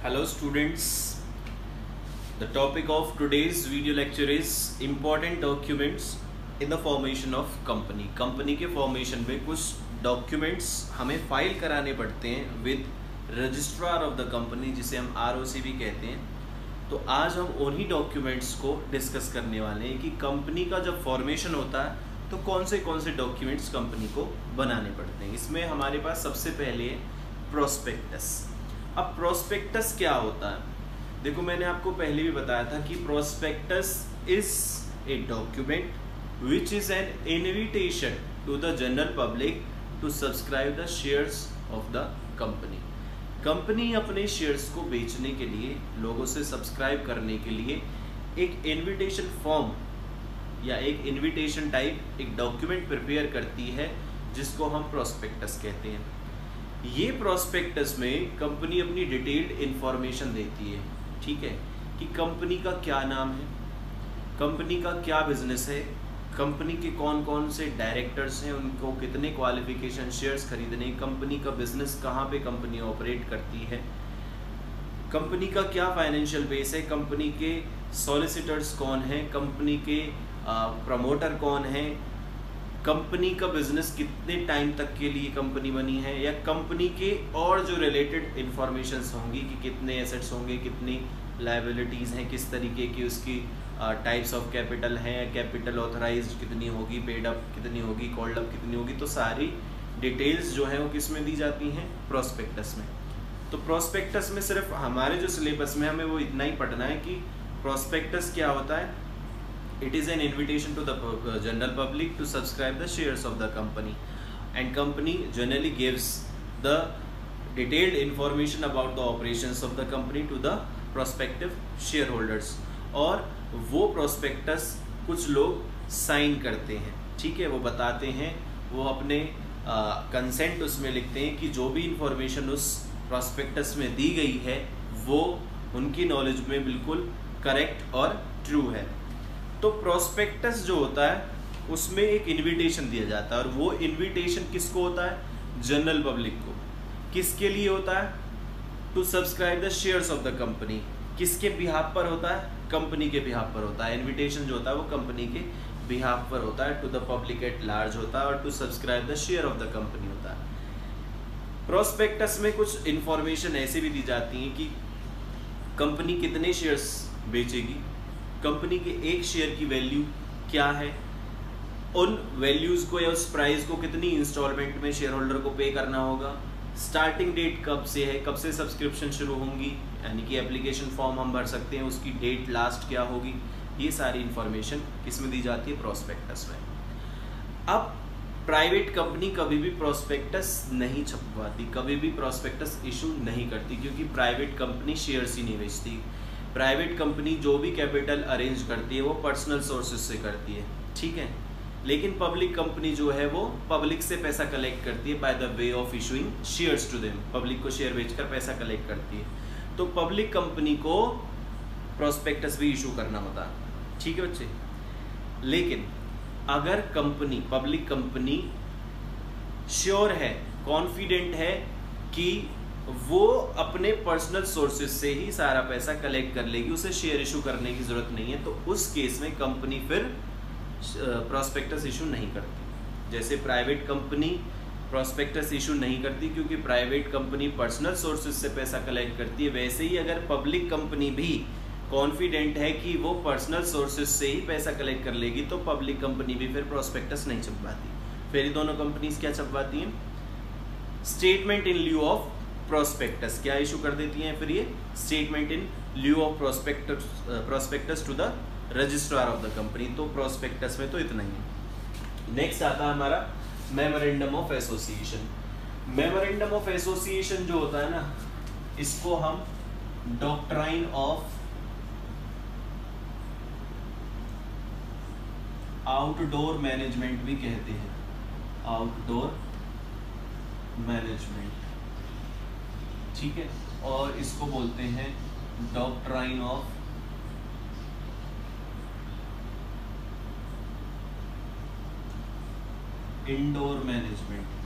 Hello students, the topic of today's video lecture is important documents in the formation of company. Company के formation में कुछ documents हमें file कराने पड़ते हैं with registrar of the company, जिसे हम ROC भी कहते हैं। तो आज हम उन्हीं डॉक्यूमेंट्स को डिस्कस करने वाले हैं कि कंपनी का जब फॉर्मेशन होता है तो कौन से डॉक्यूमेंट्स कंपनी को बनाने पड़ते हैं। इसमें हमारे पास सबसे पहले प्रोस्पेक्टस। अब प्रोस्पेक्टस क्या होता है? देखो, मैंने आपको पहले भी बताया था कि prospectus is a document which is an invitation to the general public to subscribe the shares of the company. Company अपने शेयर्स को बेचने के लिए, लोगों से सब्सक्राइब करने के लिए एक इनविटेशन फॉर्म या एक इनविटेशन टाइप एक डॉक्यूमेंट प्रिपेयर करती है, जिसको हम प्रोस्पेक्टस कहते हैं। ये प्रोस्पेक्टस में कंपनी अपनी डिटेल्ड इंफॉर्मेशन देती है, ठीक है, कि कंपनी का क्या नाम है, कंपनी का क्या बिजनेस है, कंपनी के कौन कौन से डायरेक्टर्स हैं, उनको कितने क्वालिफिकेशन शेयर्स खरीदने, कंपनी का बिजनेस कहाँ पे कंपनी ऑपरेट करती है, कंपनी का क्या फाइनेंशियल बेस है, कंपनी के सॉलिसिटर्स कौन हैं, कंपनी के प्रमोटर कौन है, कंपनी का बिजनेस कितने टाइम तक के लिए कंपनी बनी है, या कंपनी के और जो रिलेटेड इंफॉर्मेशंस होंगी कि कितने एसेट्स होंगे, कितनी लायबिलिटीज़ हैं, किस तरीके की उसकी टाइप्स ऑफ कैपिटल हैं, कैपिटल ऑथराइज्ड कितनी होगी, पेड अप कितनी होगी, कॉल्ड अप कितनी होगी। तो सारी डिटेल्स जो हैं वो किस में दी जाती हैं? प्रोस्पेक्टस में। तो प्रोस्पेक्टस में सिर्फ हमारे जो सिलेबस में हमें वो इतना ही पढ़ना है कि प्रोस्पेक्टस क्या होता है। It is an invitation to the general public to subscribe the shares of the company, and company generally gives the detailed information about the operations of the company to the prospective shareholders। और वो prospectus कुछ लोग sign करते हैं, ठीक है, वो बताते हैं, वो अपने कंसेंट उसमें लिखते हैं कि जो भी इंफॉर्मेशन उस prospectus में दी गई है वो उनकी नॉलेज में बिल्कुल करेक्ट और ट्रू है। तो प्रोस्पेक्टस जो होता है उसमें एक इनविटेशन दिया जाता है, और वो इनविटेशन किसको होता है? जनरल पब्लिक को। किसके लिए होता है? To subscribe the shares of the company. किसके बिहाफ पर होता है? कंपनी के बिहाफ पर होता है। इनविटेशन जो होता है वो कंपनी के बिहाफ पर होता है, to the public at large होता है, और to subscribe the share of the company होता है। प्रोस्पेक्टस में कुछ इंफॉर्मेशन ऐसे भी दी जाती है कि कंपनी कितने शेयर्स बेचेगी, कंपनी के एक शेयर की वैल्यू क्या है, उन वैल्यूज़ को या उस प्राइस को कितनी इंस्टॉलमेंट में शेयर होल्डर को पे करना होगा, स्टार्टिंग डेट कब से है, कब से सब्सक्रिप्शन शुरू होंगी, यानी कि एप्लीकेशन फॉर्म हम भर सकते हैं, उसकी डेट लास्ट क्या होगी। ये सारी इंफॉर्मेशन किसमें दी जाती है? प्रोस्पेक्टस में। अब प्राइवेट कंपनी कभी भी प्रोस्पेक्टस नहीं छपवाती, कभी भी प्रोस्पेक्टस इशू नहीं करती, क्योंकि प्राइवेट कंपनी शेयर्स ही नहीं बेचती। प्राइवेट कंपनी जो भी कैपिटल अरेंज करती है वो पर्सनल सोर्सेज से करती है, ठीक है, लेकिन पब्लिक कंपनी जो है वो पब्लिक से पैसा कलेक्ट करती है by the way of issuing shares to them. Public को शेयर बेचकर पैसा कलेक्ट करती है। तो पब्लिक कंपनी को प्रोस्पेक्टस भी इशू करना होता है, ठीक है बच्चे। लेकिन अगर कंपनी, पब्लिक कंपनी श्योर है, कॉन्फिडेंट है कि वो अपने पर्सनल सोर्सेज से ही सारा पैसा कलेक्ट कर लेगी, उसे शेयर इशू करने की जरूरत नहीं है, तो उस केस में कंपनी फिर प्रोस्पेक्टस इशू नहीं करती। जैसे प्राइवेट कंपनी प्रोस्पेक्टस इशू नहीं करती क्योंकि प्राइवेट कंपनी पर्सनल सोर्सेज से पैसा कलेक्ट करती है, वैसे ही अगर पब्लिक कंपनी भी कॉन्फिडेंट है कि वो पर्सनल सोर्सेज से ही पैसा कलेक्ट कर लेगी, तो पब्लिक कंपनी भी फिर प्रोस्पेक्टस नहीं छपवाती। फिर ये दोनों कंपनीज क्या छपवाती हैं? Statement in lieu of prospectus. क्या इशू कर देती हैं फिर ये? Statement in lieu of prospectus to the registrar of the company. तो प्रोस्पेक्टस में तो इतना ही है। नेक्स्ट आता है हमारा memorandum of association. Memorandum of association जो होता है ना, इसको हम डॉक्ट्राइन ऑफ आउटडोर मैनेजमेंट भी कहते हैं। आउटडोर मैनेजमेंट, ठीक है, और इसको बोलते हैं डॉक्ट्राइन ऑफ इंडोर मैनेजमेंट।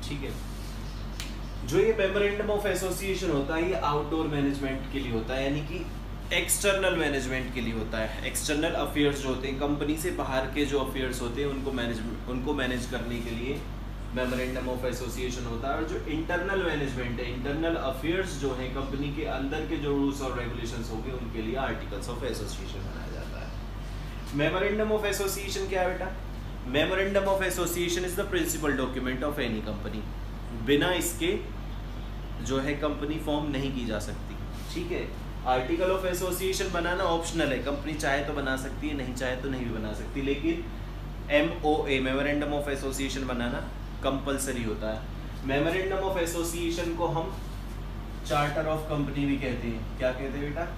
ठीक है। जो ये मेमोरेंडम ऑफ एसोसिएशन होता है ये आउटडोर मैनेजमेंट के लिए होता है, यानी कि एक्सटर्नल मैनेजमेंट के लिए होता है। एक्सटर्नल अफेयर्स जो होते हैं, कंपनी से बाहर के जो अफेयर्स होते हैं उनको मैनेज करने के लिए मेमोरेंडम ऑफ एसोसिएशन होता है। और जो इंटरनल मैनेजमेंट है, इंटरनल अफेयर्स जो है कंपनी के अंदर के जो रूल्स और रेगुलेशंस होंगे उनके लिए आर्टिकल्स ऑफ एसोसिएशन बनाया जाता है। मेमोरेंडम ऑफ एसोसिएशन क्या है बेटा? Memorandum of association is the principal document of any company. बिना इसके जो है कंपनी फॉर्म नहीं की जा सकती, ठीक है। आर्टिकल ऑफ एसोसिएशन बनाना ऑप्शनल है, कंपनी चाहे तो बना सकती है, नहीं चाहे तो नहीं भी बना सकती, लेकिन MOA मेमोरेंडम ऑफ एसोसिएशन बनाना कंपलसरी होता है। मेमोरेंडम ऑफ एसोसिएशन को हम चार्टर ऑफ कंपनी भी कहते हैं। क्या कहते हैं बेटा?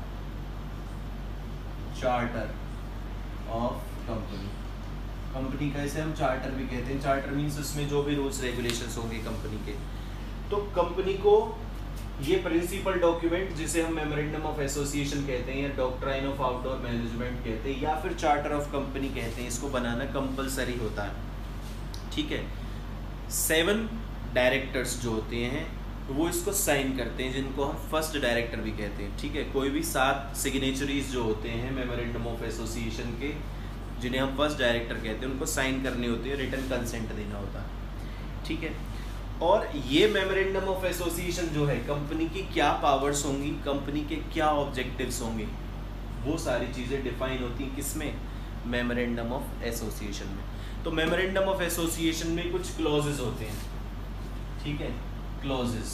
Charter of company. कंपनी का इसे हम चार्टर भी कहते हैं। चार्टर मीन्स उसमें जो भी रूल्स रेगुलेशंस होंगे कंपनी के, तो कंपनी को ये प्रिंसिपल डॉक्यूमेंट जिसे हम मेमोरेंडम ऑफ एसोसिएशन कहते हैं या डॉक्ट्राइन ऑफ आउटडोर मैनेजमेंट कहते हैं या फिर चार्टर ऑफ कंपनी कहते हैं, इसको बनाना कंपलसरी होता है, ठीक है। 7 डायरेक्टर्स जो होते हैं वो इसको साइन करते हैं, जिनको हम फर्स्ट डायरेक्टर भी कहते हैं, ठीक है। कोई भी 7 सिग्नेचरीज जो होते हैं मेमोरेंडम ऑफ एसोसिएशन के, जिन्हें हम फर्स्ट डायरेक्टर कहते हैं, उनको साइन करनी होती है, रिटन कंसेंट देना होता है, ठीक है। और ये मेमोरेंडम ऑफ एसोसिएशन जो है, कंपनी की क्या पावर्स होंगी, कंपनी के क्या ऑब्जेक्टिव्स होंगे, वो सारी चीज़ें डिफाइन होती हैं किसमें? मेमोरेंडम ऑफ एसोसिएशन में। तो मेमोरेंडम ऑफ एसोसिएशन में कुछ क्लॉजेस होते हैं, ठीक है। Clauses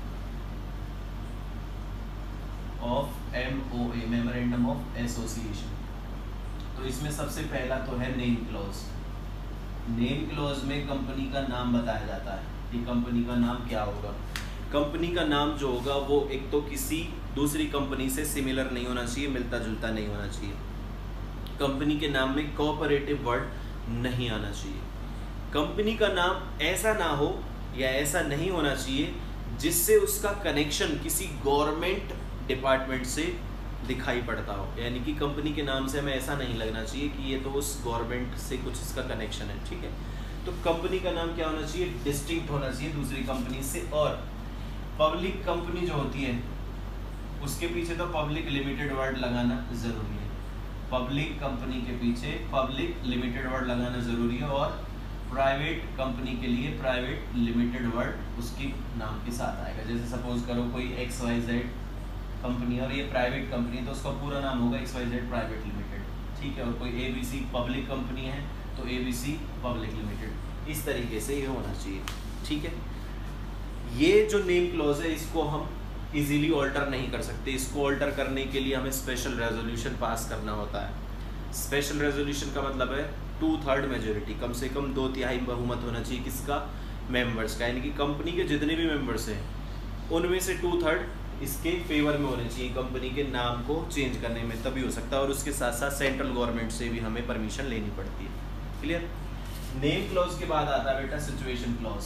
of MOA memorandum of association. तो इसमें सबसे पहला तो है नेम क्लॉज। नेम क्लॉज में कंपनी का नाम बताया जाता है कि कंपनी का नाम क्या होगा। कंपनी का नाम जो होगा वो एक तो किसी दूसरी कंपनी से सिमिलर नहीं होना चाहिए, मिलता जुलता नहीं होना चाहिए। कंपनी के नाम में कोऑपरेटिव वर्ड नहीं आना चाहिए। कंपनी का नाम ऐसा ना हो या ऐसा नहीं होना चाहिए जिससे उसका कनेक्शन किसी गवर्नमेंट डिपार्टमेंट से दिखाई पड़ता हो, यानी कि कंपनी के नाम से हमें ऐसा नहीं लगना चाहिए कि ये तो उस गवर्नमेंट से कुछ इसका कनेक्शन है, ठीक है। तो कंपनी का नाम क्या होना चाहिए? डिस्टिंक्ट होना चाहिए दूसरी कंपनी से। और पब्लिक कंपनी जो होती है उसके पीछे तो पब्लिक लिमिटेड वर्ड लगाना ज़रूरी है। पब्लिक कंपनी के पीछे पब्लिक लिमिटेड वर्ड लगाना ज़रूरी है, और प्राइवेट कंपनी के लिए प्राइवेट लिमिटेड वर्ड उसके नाम के साथ आएगा। जैसे सपोज करो कोई XYZ कंपनी और ये प्राइवेट कंपनी, तो उसका पूरा नाम होगा XYZ प्राइवेट लिमिटेड, ठीक है। और कोई ABC पब्लिक कंपनी है तो ABC पब्लिक लिमिटेड, इस तरीके से ये होना चाहिए, ठीक है। ये जो नेम क्लॉज है इसको हम इजीली ऑल्टर नहीं कर सकते। इसको ऑल्टर करने के लिए हमें स्पेशल रेजोल्यूशन पास करना होता है। स्पेशल रेजोल्यूशन का मतलब है 2/3 मेजोरिटी, कम से कम 2/3 बहुमत होना चाहिए किसका? मेंबर्स का, यानी कि कंपनी के जितने भी मेंबर्स हैं उनमें से 2/3 इसके फेवर में होने चाहिए कंपनी के नाम को चेंज करने में, तभी हो सकता है। और उसके साथ साथ सेंट्रल गवर्नमेंट से भी हमें परमिशन लेनी पड़ती है, क्लियर। नेम क्लॉज के बाद आता है बेटा सिचुएशन क्लॉज।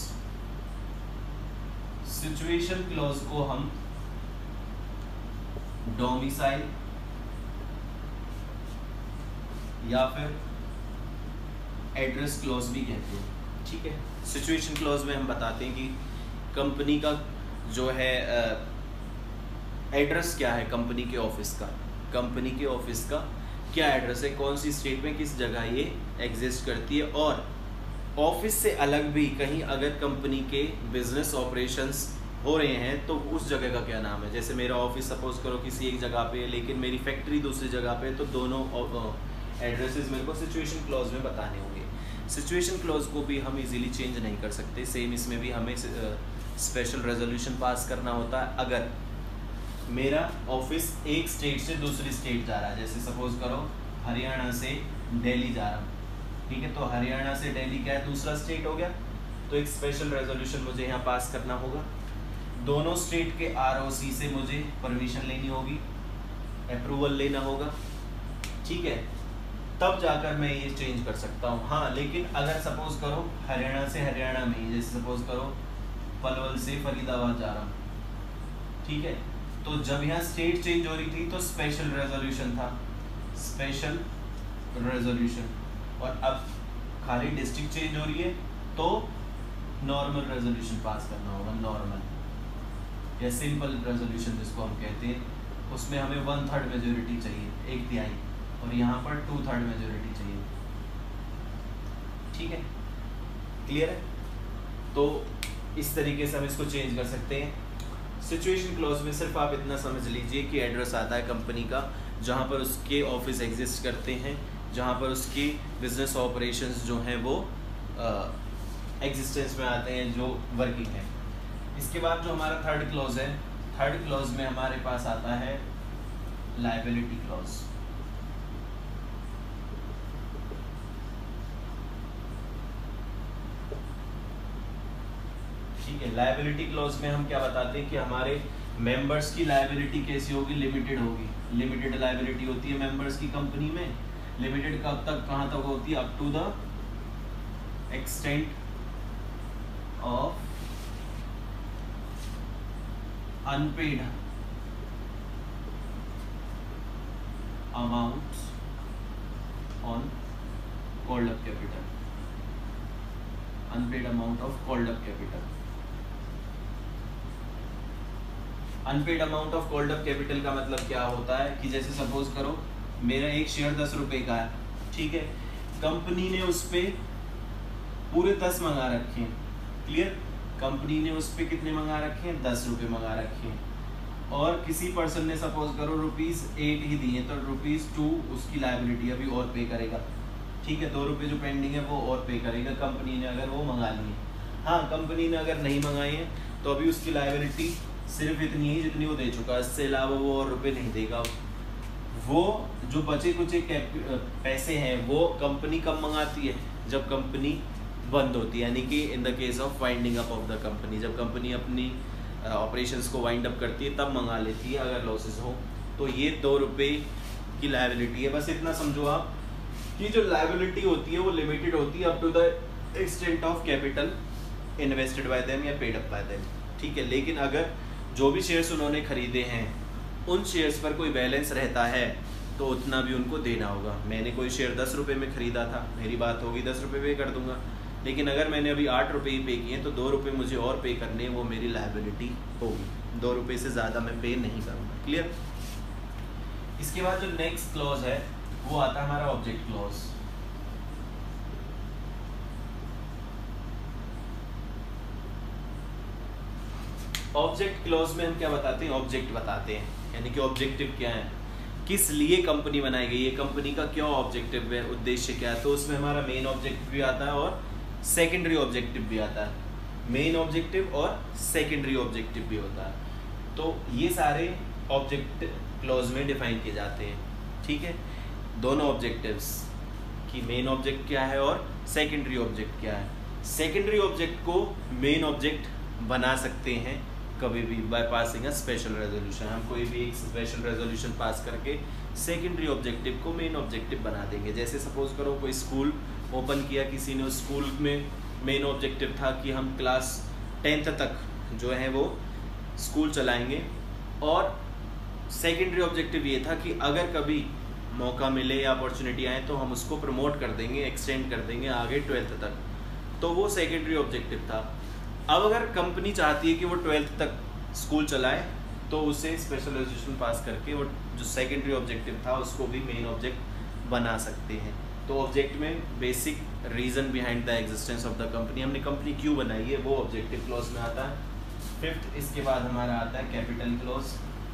सिचुएशन क्लॉज को हम डोमिसाइल या फिर एड्रेस क्लॉज भी कहते हैं, ठीक है। सिचुएशन क्लॉज में हम बताते हैं कि कंपनी का जो है एड्रेस क्या है, कंपनी के ऑफिस का, कंपनी के ऑफिस का क्या एड्रेस है, कौन सी स्टेट में किस जगह ये एग्जिस्ट करती है, और ऑफिस से अलग भी कहीं अगर कंपनी के बिजनेस ऑपरेशंस हो रहे हैं तो उस जगह का क्या नाम है। जैसे मेरा ऑफिस सपोज करो किसी एक जगह पे है लेकिन मेरी फैक्ट्री दूसरी जगह पे है, तो दोनों एड्रेसेस मेरे को सिचुएशन क्लॉज में बताने होंगे। सिचुएशन क्लॉज को भी हम इजीली चेंज नहीं कर सकते। सेम इसमें भी हमें स्पेशल रेजोल्यूशन पास करना होता है। अगर मेरा ऑफिस एक स्टेट से दूसरी स्टेट जा रहा है, जैसे सपोज करो हरियाणा से दिल्ली जा रहा हूँ, ठीक है, तो हरियाणा से दिल्ली क्या है, दूसरा स्टेट हो गया, तो एक स्पेशल रेजोल्यूशन मुझे यहाँ पास करना होगा। दोनों स्टेट के ROC से मुझे परमिशन लेनी होगी, अप्रूवल लेना होगा, ठीक है, तब जाकर मैं ये चेंज कर सकता हूँ। हाँ, लेकिन अगर सपोज करो हरियाणा से हरियाणा में ही, जैसे सपोज करो पलवल से फरीदाबाद जा रहा हूँ, ठीक है, तो जब यहाँ स्टेट चेंज हो रही थी तो स्पेशल रेजोल्यूशन था, स्पेशल रेजोल्यूशन, और अब खाली डिस्ट्रिक्ट चेंज हो रही है तो नॉर्मल रेजोल्यूशन पास करना होगा, नॉर्मल या सिंपल रेजोल्यूशन जिसको हम कहते हैं, उसमें हमें 1/3 मेजोरिटी चाहिए, 1/3, और यहाँ पर 2/3 मेजोरिटी चाहिए। ठीक है, क्लियर है? तो इस तरीके से हम इसको चेंज कर सकते हैं। सिचुएशन क्लॉज में सिर्फ आप इतना समझ लीजिए कि एड्रेस आता है कंपनी का, जहाँ पर उसके ऑफिस एग्जिस्ट करते हैं, जहाँ पर उसकी बिजनेस ऑपरेशंस जो हैं वो एग्जिस्टेंस में आते हैं, जो वर्किंग है। इसके बाद जो हमारा थर्ड क्लॉज है, थर्ड क्लॉज में हमारे पास आता है लायबिलिटी क्लॉज। ठीक है, लायबिलिटी क्लॉज में हम क्या बताते हैं कि हमारे मेंबर्स की लायबिलिटी कैसी होगी, लिमिटेड होगी। लिमिटेड लायबिलिटी होती है मेंबर्स की कंपनी में। लिमिटेड कब तक, कहाँ तक होती है? Up to the extent of unpaid amount on called up capital, unpaid amount of called up capital. Unpaid amount of called up capital का मतलब क्या होता है कि जैसे सपोज करो मेरा एक शेयर 10 रुपए का है, ठीक है, कंपनी ने उस पर पूरे 10 मंगा रखे हैं, क्लियर? कंपनी ने उस पर कितने मंगा रखे हैं? 10 रुपये मंगा रखे हैं, और किसी पर्सन ने सपोज करो ₹8 ही दिए, तो ₹2 उसकी लायबिलिटी अभी और पे करेगा। ठीक है, 2 रुपये जो पेंडिंग है वो और पे करेगा कंपनी ने, अगर वो मंगा लिए। हाँ, कंपनी ने अगर नहीं मंगाए हैं तो अभी उसकी लायबिलिटी सिर्फ इतनी ही जितनी वो दे चुका है, इससे अलावा वो और रुपये नहीं देगा। वो जो बचे कुछ पैसे हैं वो कंपनी कब मंगाती है? जब कंपनी बंद होती है, यानी कि in the case of winding up of the company, जब कंपनी अपनी ऑपरेशंस को वाइंड अप करती है तब मंगा लेती है अगर लॉसेस हो। तो ये 2 रुपये की लायबिलिटी है। बस इतना समझो आप कि जो लायबिलिटी होती है वो लिमिटेड होती है up to the extent of capital invested by them या पेड अप बाय देम। ठीक है, लेकिन अगर जो भी शेयर्स उन्होंने खरीदे हैं उन शेयर्स पर कोई बैलेंस रहता है तो उतना भी उनको देना होगा। मैंने कोई शेयर 10 रुपये में ख़रीदा था, मेरी बात होगी 10 रुपये पे कर दूंगा, लेकिन अगर मैंने अभी 8 रुपये ही पे किए तो 2 रुपये मुझे और पे करने, वो मेरी लायबिलिटी होगी। 2 रुपये से ज़्यादा मैं पे नहीं करूँगा। क्लियर? इसके बाद जो नेक्स्ट क्लॉज है वो आता है हमारा ऑब्जेक्ट क्लॉज। ऑब्जेक्ट क्लॉज में हम क्या बताते हैं? ऑब्जेक्ट बताते हैं, यानी कि ऑब्जेक्टिव क्या है, किस लिए कंपनी बनाई गई है, कंपनी का क्या ऑब्जेक्टिव है, उद्देश्य क्या है। तो उसमें हमारा मेन ऑब्जेक्टिव भी आता है और सेकेंडरी ऑब्जेक्टिव भी आता है। मेन ऑब्जेक्टिव और सेकेंडरी ऑब्जेक्टिव भी होता है। तो ये सारे ऑब्जेक्ट क्लॉज में डिफाइन किए जाते हैं। ठीक है, दोनों ऑब्जेक्टिव्स कि मेन ऑब्जेक्ट क्या है और सेकेंडरी ऑब्जेक्ट क्या है। सेकेंडरी ऑब्जेक्ट को मेन ऑब्जेक्ट बना सकते हैं कभी भी by passing a special resolution. हम कोई भी एक स्पेशल रेजोल्यूशन पास करके सेकेंडरी ऑब्जेक्टिव को मेन ऑब्जेक्टिव बना देंगे। जैसे सपोज करो कोई स्कूल ओपन किया किसी ने, उस स्कूल में मेन ऑब्जेक्टिव था कि हम क्लास 10th तक जो है वो स्कूल चलाएंगे, और सेकेंडरी ऑब्जेक्टिव ये था कि अगर कभी मौका मिले या अपॉर्चुनिटी आए तो हम उसको प्रमोट कर देंगे, एक्सटेंड कर देंगे आगे 12th तक। तो वो सेकेंडरी ऑब्जेक्टिव था। अब अगर कंपनी चाहती है कि वो 12th तक स्कूल चलाए तो उसे स्पेशल रेजोल्यूशन पास करके वो जो सेकेंडरी ऑब्जेक्टिव था उसको भी मेन ऑब्जेक्ट बना सकते हैं। तो ऑब्जेक्ट में basic reason behind the existence of the company, हमने कंपनी क्यों बनाई है, वो ऑब्जेक्टिव क्लॉज में आता है। 5th इसके बाद हमारा आता है कैपिटल क्लॉज।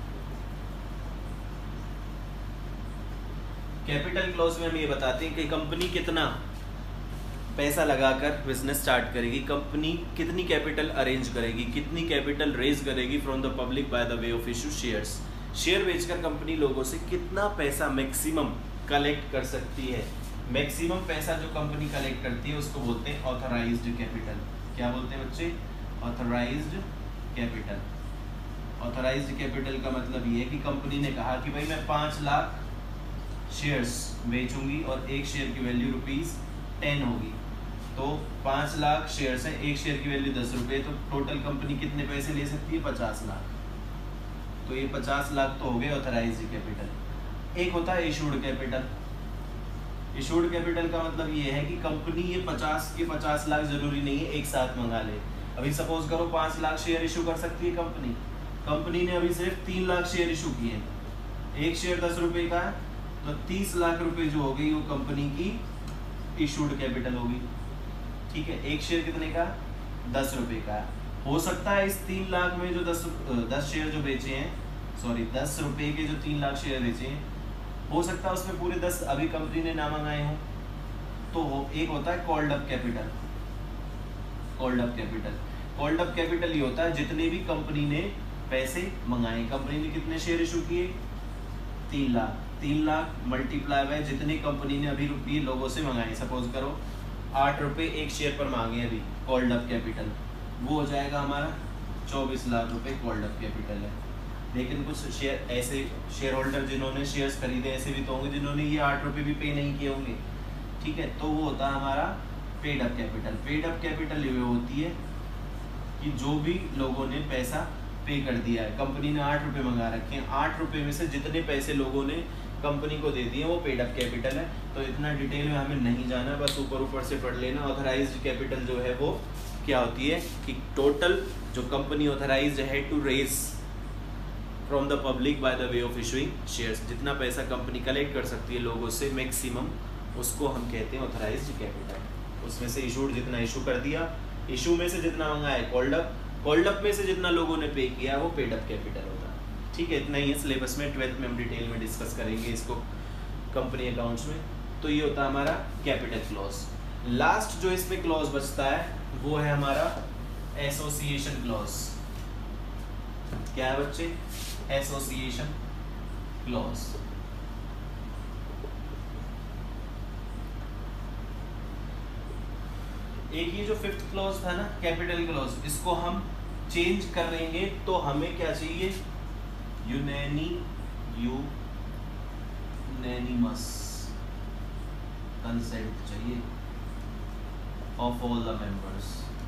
कैपिटल क्लॉज में हम ये बताते हैं कि कंपनी कितना पैसा लगाकर बिजनेस स्टार्ट करेगी, कंपनी कितनी कैपिटल अरेंज करेगी, कितनी कैपिटल रेज करेगी from the public by the way of issue shares. Share बेचकर कंपनी लोगों से कितना पैसा मैक्सिमम कलेक्ट कर सकती है। मैक्सिमम पैसा जो कंपनी कलेक्ट करती है उसको बोलते हैं ऑथराइज्ड कैपिटल। क्या बोलते हैं बच्चे? Authorised capital. ऑथराइज्ड कैपिटल का मतलब ये है कि कंपनी ने कहा कि भाई मैं 5 लाख शेयर्स बेचूंगी और एक शेयर की वैल्यू ₹10 होगी। तो 5 लाख शेयर्स हैं, एक शेयर की वैल्यू 10 रुपये, तो टोटल कंपनी कितने पैसे ले सकती है? 50 लाख। तो ये 50 लाख तो हो गए ऑथराइज्ड कैपिटल। एक होता है इशूड कैपिटल। इशूड कैपिटल का मतलब ये है कि कंपनी ये 50 के 50 लाख जरूरी नहीं है एक साथ मंगा ले। अभी सपोज करो 5 लाख शेयर इशू कर सकती है कंपनी ने अभी सिर्फ 3 लाख शेयर इशू किए हैं, एक शेयर 10 रुपए का है, तो 30 लाख रुपए जो हो गई वो कंपनी की इशूड कैपिटल होगी। ठीक है, एक शेयर कितने का, 10 रुपए का है। हो सकता है इस 3 लाख में जो 10 शेयर जो बेचे हैं, सॉरी 10 रुपए के जो 3 लाख शेयर बेचे हैं, हो सकता है उसमें पूरे 10 अभी कंपनी ने ना मंगाए हों। तो एक होता है called up capital. Called up capital ये होता है जितने भी कंपनी ने पैसे मंगाए। कंपनी ने कितने शेयर इशू किए, 3 लाख मल्टीप्लाई बाय जितने कंपनी ने अभी रुपये लोगों से मंगाए। सपोज करो 8 रुपये एक शेयर पर मांगे अभी, कॉल्ड अप कैपिटल, वो हो जाएगा हमारा 24 लाख रुपए कॉल्ड अप कैपिटल है। लेकिन कुछ शेयर ऐसे शेयर होल्डर जिन्होंने शेयर्स खरीदे ऐसे भी तो होंगे जिन्होंने ये 8 रुपये भी पे नहीं किए होंगे। ठीक है, तो वो होता है हमारा paid up capital. Paid up capital ये होती है कि जो भी लोगों ने पैसा पे कर दिया है, कंपनी ने 8 रुपये मंगा रखे हैं, 8 रुपये में से जितने पैसे लोगों ने कंपनी को दे दिए वो पेड अप कैपिटल है। तो इतना डिटेल में हमें नहीं जाना, बस ऊपर से पढ़ लेना। ऑथराइज्ड कैपिटल जो है वो क्या होती है कि टोटल जो कंपनी ऑथराइज्ड है to raise from the public by the way of issuing shares, जितना पैसा कंपनी कलेक्ट कर सकती है लोगों से मैक्सिमम, उसको हम कहते हैं ऑथराइज्ड कैपिटल। उसमें से इशूड जितना इशू कर दिया, इशू में से जितना मंगा है कॉल्ड अप में से जितना लोगों ने पे किया वो पेड अप कैपिटल होता है। ठीक है, इतना ही है सिलेबस में, 12th में हम डिटेल में डिस्कस करेंगे इसको कंपनी अकाउंट्स में। तो ये होता है हमारा कैपिटल क्लॉज। लास्ट जो इसमें क्लॉज बचता है वो है हमारा एसोसिएशन क्लॉज। क्या है बच्चे, एसोसिएशन क्लॉज। एक ये जो 5th क्लॉज था ना कैपिटल क्लॉज, इसको हम चेंज करेंगे तो हमें क्या चाहिए, यूनैनिमस कंसेंट चाहिए of all the members.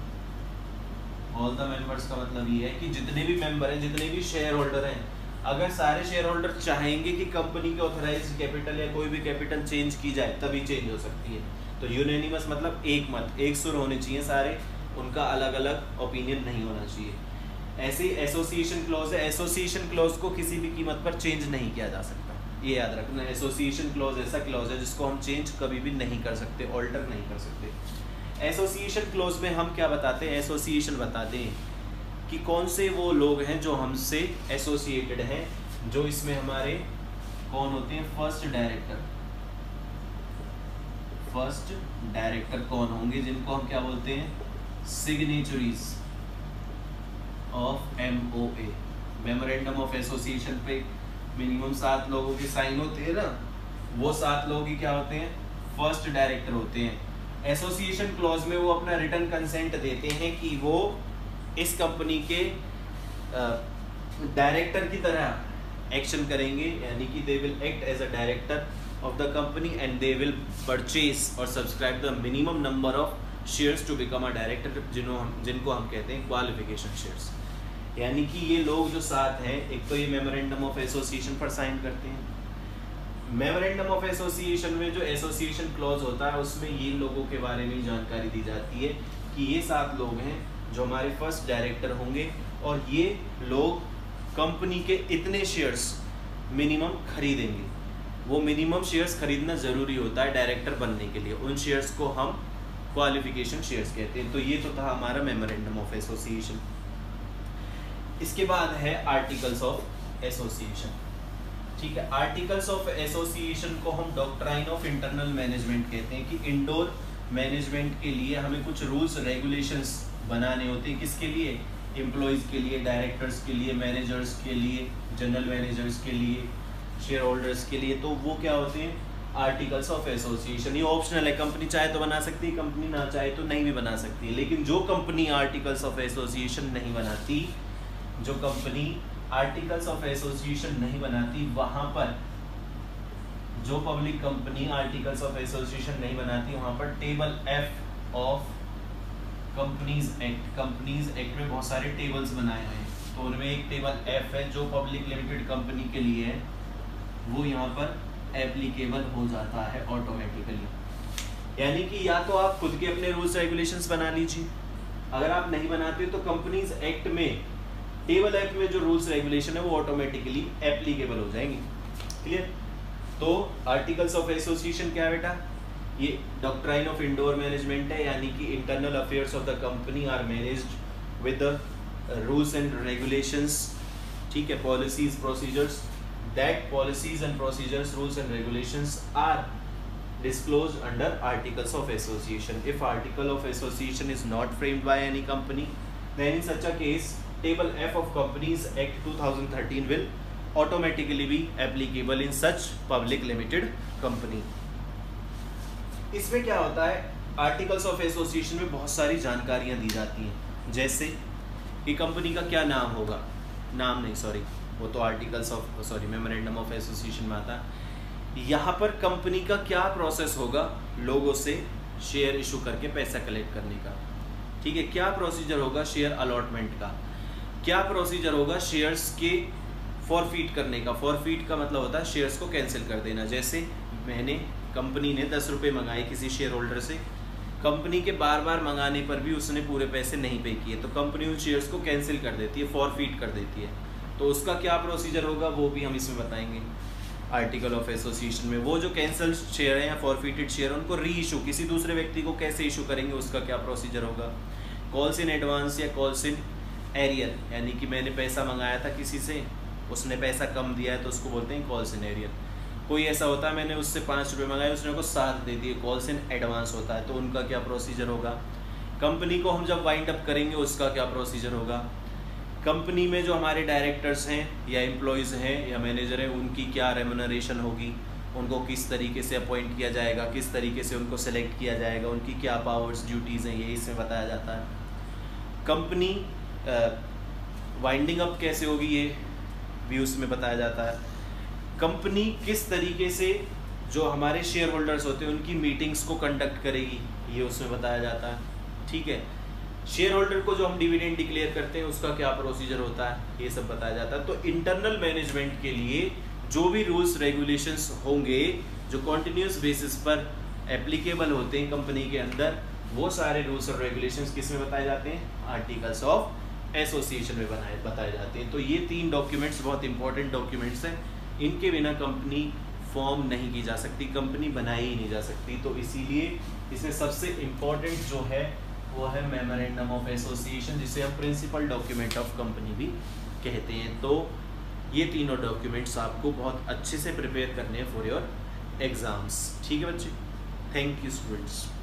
All the members का मतलब ये है कि जितने भी मेंबर हैं, जितने भी शेयर होल्डर हैं, अगर सारे शेयर होल्डर चाहेंगे कि कंपनी के ऑथराइज्ड कैपिटल या कोई भी कैपिटल चेंज की जाए तभी चेंज हो सकती है। तो यूनैनिमस मतलब एक मत, एक सुर होने चाहिए सारे, उनका अलग अलग ओपिनियन नहीं होना चाहिए। ऐसे ही एसोसिएशन क्लॉज है, एसोसिएशन क्लॉज को किसी भी कीमत पर चेंज नहीं किया जा सकता, ये याद रखना। एसोसिएशन क्लॉज ऐसा क्लॉज है जिसको हम चेंज कभी भी नहीं कर सकते, ऑल्टर नहीं कर सकते। एसोसिएशन क्लॉज में हम क्या बताते हैं, एसोसिएशन बताते हैं कि कौन से वो लोग हैं जो हमसे एसोसिएटेड हैं, जो इसमें हमारे कौन होते हैं, फर्स्ट डायरेक्टर कौन होंगे, जिनको हम क्या बोलते हैं, signatories of MOA, memorandum of association पे मिनिमम 7 लोगों के साइन होते हैं ना, वो 7 लोग ही क्या होते हैं, फर्स्ट डायरेक्टर होते हैं। एसोसिएशन क्लॉज में वो अपना रिटर्न कंसेंट देते हैं कि वो इस कंपनी के डायरेक्टर की तरह एक्शन करेंगे, यानी कि they will act as a director of the company and they will purchase or subscribe the minimum number of shares to become a director, जिनको हम कहते हैं क्वालिफिकेशन शेयर्स। यानी कि ये लोग जो साथ हैं, एक तो ये मेमोरेंडम ऑफ एसोसिएशन पर साइन करते हैं। मेमोरेंडम ऑफ एसोसिएशन में जो एसोसिएशन क्लॉज होता है उसमें ये लोगों के बारे में जानकारी दी जाती है कि ये 7 लोग हैं जो हमारे फर्स्ट डायरेक्टर होंगे और ये लोग कंपनी के इतने शेयर्स मिनिमम खरीदेंगे। वो मिनिमम शेयर्स खरीदना ज़रूरी होता है डायरेक्टर बनने के लिए, उन शेयर्स को हम क्वालिफिकेशन शेयर्स कहते हैं। तो ये तो था हमारा मेमोरेंडम ऑफ एसोसिएशन। इसके बाद है आर्टिकल्स ऑफ एसोसिएशन। ठीक है, आर्टिकल्स ऑफ एसोसिएशन को हम डॉक्ट्राइन ऑफ इंटरनल मैनेजमेंट कहते हैं कि इंडोर मैनेजमेंट के लिए हमें कुछ रूल्स रेगुलेशंस बनाने होते हैं। किसके लिए, एम्प्लॉयज़ के लिए, डायरेक्टर्स के लिए, मैनेजर्स के लिए, जनरल मैनेजर्स के लिए, शेयर होल्डर्स के लिए। तो वो क्या होते हैं, आर्टिकल्स ऑफ एसोसिएशन। ये ऑप्शनल है, कंपनी चाहे तो बना सकती है, कंपनी ना चाहे तो नहीं भी बना सकती है। लेकिन जो कंपनी आर्टिकल्स ऑफ एसोसिएशन नहीं बनाती, जो कंपनी आर्टिकल्स ऑफ एसोसिएशन नहीं बनाती, वहाँ पर जो public company articles of association नहीं बनाती, वहाँ पर table F of companies act में बहुत सारे टेबल्स बनाए हुए हैं। तो उनमें एक टेबल F है जो पब्लिक लिमिटेड कंपनी के लिए है, वो यहाँ पर एप्लीकेबल हो जाता है ऑटोमेटिकली। यानी कि या तो आप खुद के अपने रूल्स रेगुलेशंस बना लीजिए, अगर आप नहीं बनाते तो कंपनीज एक्ट में, टेबल एक्ट में जो रूल्स रेगुलेशन है वो ऑटोमेटिकली एप्लीकेबल हो जाएंगे। क्लियर? तो आर्टिकल्स ऑफ एसोसिएशन क्या है बेटा? ये डॉक्ट्राइन ऑफ इंडोर मैनेजमेंट है, यानी कि internal affairs of the company are managed with the rules and regulations. ठीक है, policies procedures, that policies and procedures rules and regulations are disclosed under articles of association. If article of association is not framed by any company, then in such a case table F of Companies Act 2013 will automatically be applicable in such public limited company. इसमें क्या होता है, articles of association में बहुत सारी जानकारियां दी जाती हैं, जैसे कि कंपनी का क्या नाम होगा, नाम नहीं सॉरी, वो तो articles of memorandum of association में आता है। यहाँ पर कंपनी का क्या प्रोसेस होगा लोगों से शेयर इशू करके पैसा कलेक्ट करने का। ठीक है, क्या प्रोसीजर होगा शेयर अलॉटमेंट का, क्या प्रोसीजर होगा शेयर्स के फॉरफीट करने का। फॉरफीट का मतलब होता है शेयर्स को कैंसिल कर देना। जैसे कंपनी ने 10 रुपये मंगाए किसी शेयर होल्डर से, कंपनी के बार बार मंगाने पर भी उसने पूरे पैसे नहीं पे किए, तो कंपनी उन शेयर्स को कैंसिल कर देती है, फॉरफीट कर देती है। तो उसका क्या प्रोसीजर होगा वो भी हम इसमें बताएंगे आर्टिकल ऑफ एसोसिएशन में। वो जो कैंसल शेयर है या फॉरफिटेड शेयर है उनको री इशू किसी दूसरे व्यक्ति को कैसे इशू करेंगे, उसका क्या प्रोसीजर होगा। कॉल्स इन एडवांस या कॉल्स इन एरियर, यानी कि मैंने पैसा मंगाया था किसी से, उसने पैसा कम दिया है तो उसको बोलते हैं कॉल्स इन एरियर। कोई ऐसा होता है मैंने उससे 5 रुपये मंगाए, उसने को 7 दे दिए, कॉल्स इन एडवांस होता है, तो उनका क्या प्रोसीजर होगा। कंपनी को हम जब वाइंड अप करेंगे उसका क्या प्रोसीजर होगा। कंपनी में जो हमारे डायरेक्टर्स हैं या एम्प्लॉयज़ हैं या मैनेजर हैं उनकी क्या रेम्यूनरेशन होगी, उनको किस तरीके से अपॉइंट किया जाएगा, किस तरीके से उनको सेलेक्ट किया जाएगा, उनकी क्या पावर्स ड्यूटीज़ हैं, ये इसमें बताया जाता है। कंपनी वाइंडिंग अप कैसे होगी ये भी उसमें बताया जाता है। कंपनी किस तरीके से जो हमारे शेयर होल्डर्स होते हैं उनकी मीटिंग्स को कंडक्ट करेगी ये उसमें बताया जाता है। ठीक है, शेयर होल्डर को जो हम डिविडेंड डिक्लेयर करते हैं उसका क्या प्रोसीजर होता है ये सब बताया जाता है। तो इंटरनल मैनेजमेंट के लिए जो भी रूल्स रेगुलेशंस होंगे जो कॉन्टिन्यूस बेसिस पर एप्लीकेबल होते हैं कंपनी के अंदर, वो सारे रूल्स और रेगुलेशंस किस में बताए जाते हैं, आर्टिकल्स ऑफ एसोसिएशन में बताए जाते हैं। तो ये 3 डॉक्यूमेंट्स बहुत इंपॉर्टेंट डॉक्यूमेंट्स हैं, इनके बिना कंपनी फॉर्म नहीं की जा सकती, कंपनी बनाई ही नहीं जा सकती। तो इसीलिए इसमें सबसे इम्पॉर्टेंट जो है वो है मेमोरेंडम ऑफ एसोसिएशन, जिसे हम प्रिंसिपल डॉक्यूमेंट ऑफ कंपनी भी कहते हैं। तो ये तीनों डॉक्यूमेंट्स आपको बहुत अच्छे से प्रिपेयर करने हैं फॉर योर एग्जाम्स। ठीक है बच्चे, थैंक यू स्टूडेंट्स।